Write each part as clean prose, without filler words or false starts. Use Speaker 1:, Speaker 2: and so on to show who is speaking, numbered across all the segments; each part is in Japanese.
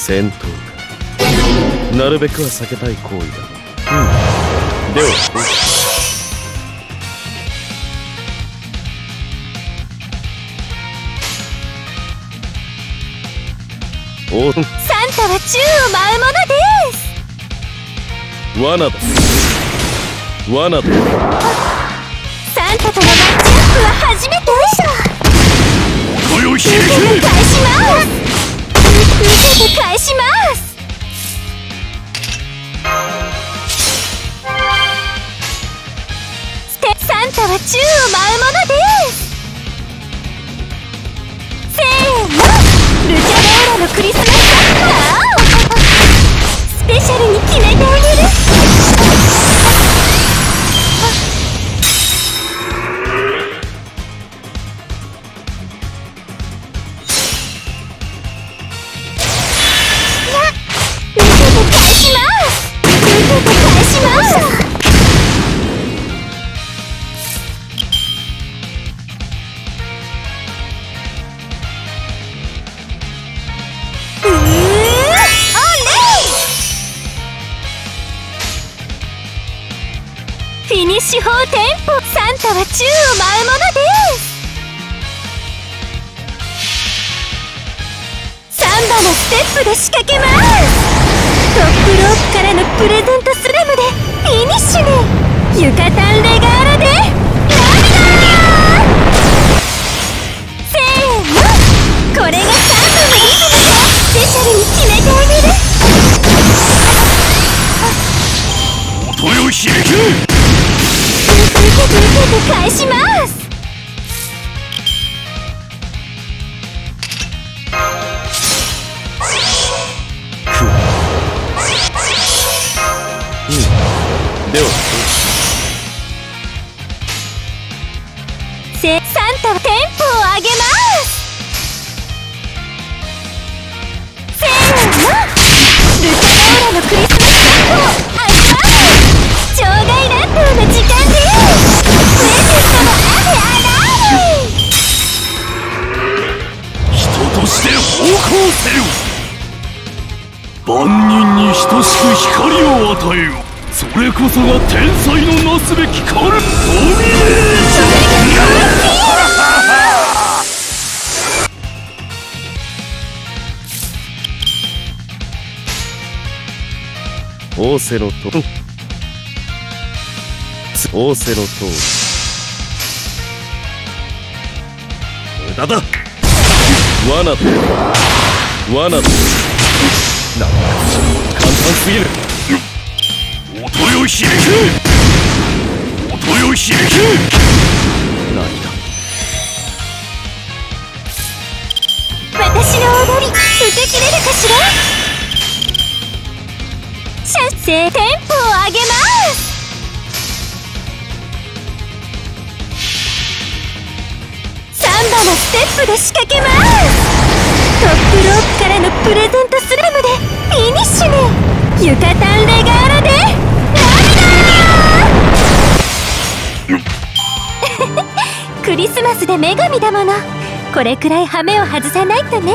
Speaker 1: 戦闘か。なるべくは避けたい行為だ。ではお
Speaker 2: サンタは宙を舞うものです。
Speaker 1: 罠だ。罠だ。
Speaker 2: サンタとのマッチアップは初めてでした。見せて返します。見せて返します。サンタは宙を舞うものです。せーの、ルチャローラのクリスマスサンタ。スペシャルに決めてあげる。フィニッシュ法テンポ。サンタは宙を舞うものです。サンバのステップで仕掛けます。トップロープからのプレゼントスラムでフィニッシュに。ユカタンレガーラで涙。せーの、これがサンバのリズムでスペシャルに決めてあげる。
Speaker 3: 音よ響け。
Speaker 2: 受けて返します。
Speaker 1: では
Speaker 2: サンタはテンポを上げます。せーの、ルチャローラのクリスマスサンタを味わう。場外乱闘の時間です。プレゼントの雨あら
Speaker 3: 人として奉公せよ。万人に等しく光を与えよ。それこそが天才のなすべきカルドミネーション。
Speaker 1: 仰せのと仰せのと無駄だ。罠だ。罠だ。なんか簡単すぎる。
Speaker 3: 音よ響け。音よ響け。
Speaker 1: 何だ。
Speaker 2: 私の踊り受けきれるかしら。テンポを上げます。サンバのステップで仕掛けます。トップロープからのプレゼントスラムでフィニッシュに。ユカタンレガーラで涙。クリスマスで女神だもの。これくらいハメを外さないとね。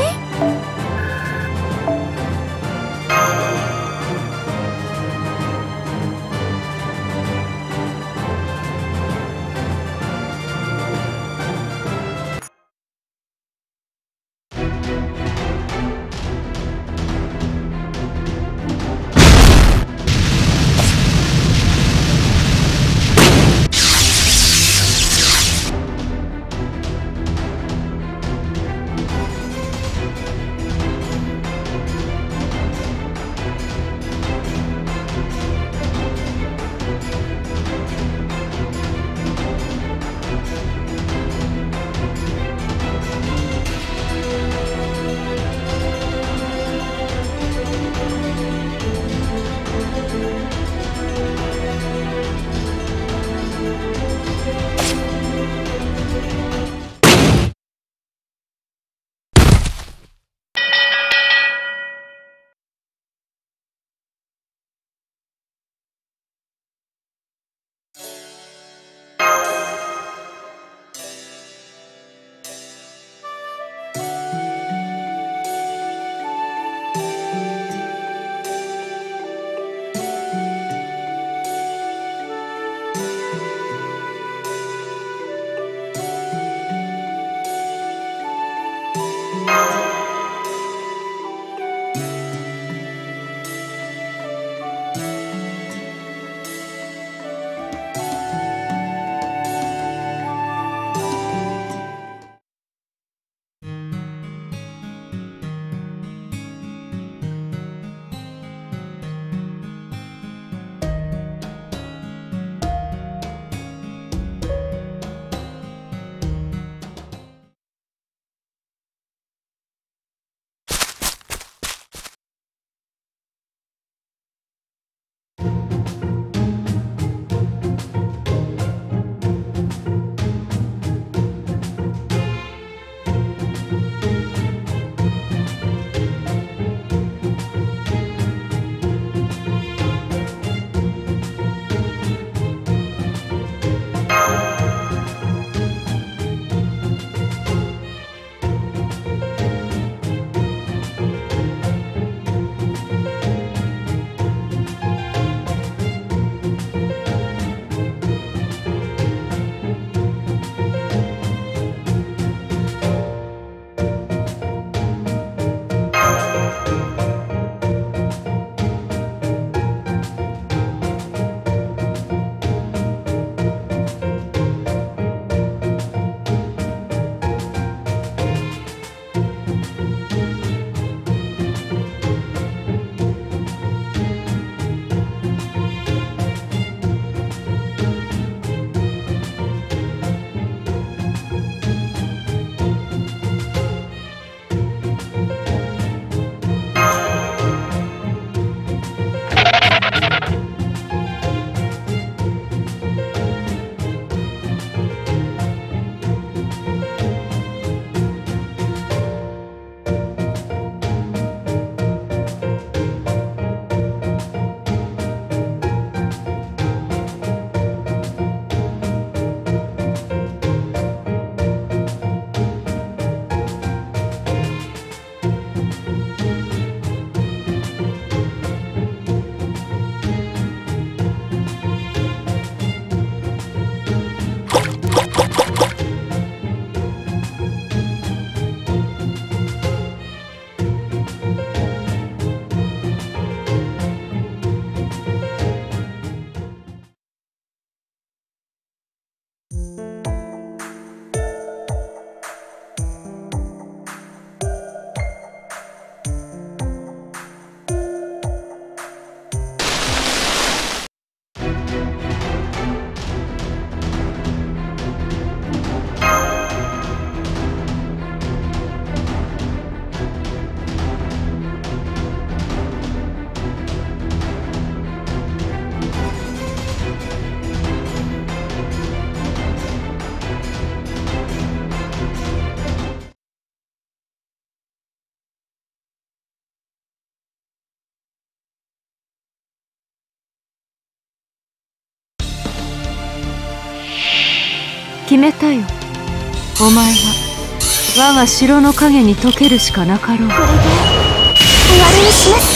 Speaker 4: 決めたよ。お前は我が城の影に溶けるしかなかろう。
Speaker 2: これで終わりにしますから。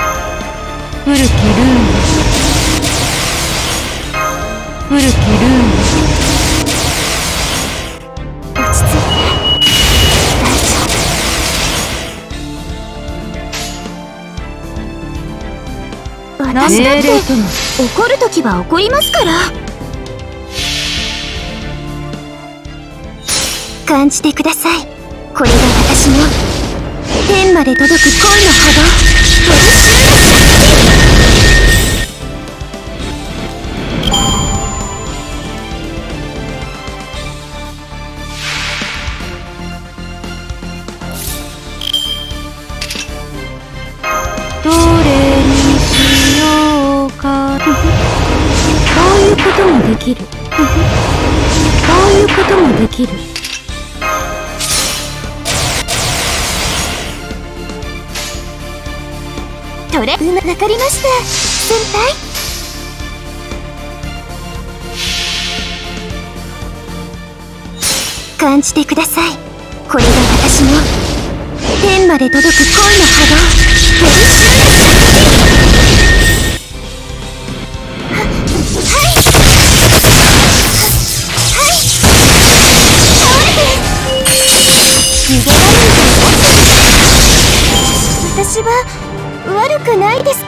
Speaker 4: 古きルーン、古きルーン。
Speaker 2: 落ち着いて、大丈夫。私だって怒るときは怒りますから。感じてください。これが私の天まで届く恋の波動。トリシュー
Speaker 4: どれにしようか。こういうこともできる。こういうこともできる。
Speaker 2: わかりました、先輩。感じてください。これが私の天まで届く恋の波動。トリシュー私は悪くないです。